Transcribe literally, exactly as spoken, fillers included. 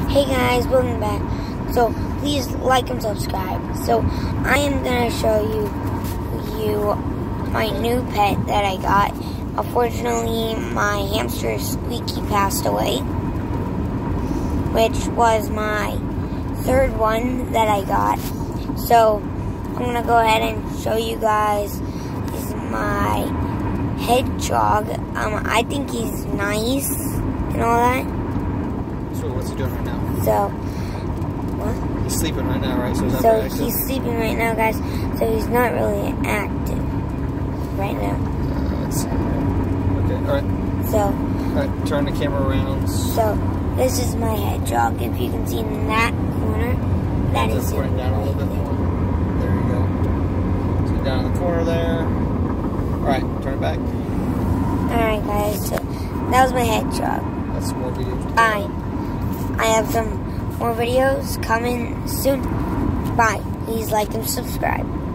Hey guys, welcome back. So please like and subscribe. So I am gonna show you you my new pet that I got. Unfortunately, my hamster Squeaky passed away, which was my third one that I got. So I'm gonna go ahead and show you guys. This is my hedgehog. Um, I think he's nice and all that. So what's he doing right now? So, what? He's sleeping right now, right? So he's not So very active. he's sleeping right now, guys. So he's not really active right now. Uh, let's see. Okay, alright. So, Alright, turn the camera around. so this is my hedgehog. If you can see in that corner, that is Just it. bring it down a little bit more. There you go. So down in the corner there. Alright, turn it back. Alright, guys. So that was my hedgehog. That's some more videos. Bye. I have some more videos coming soon. Bye. Please like and subscribe.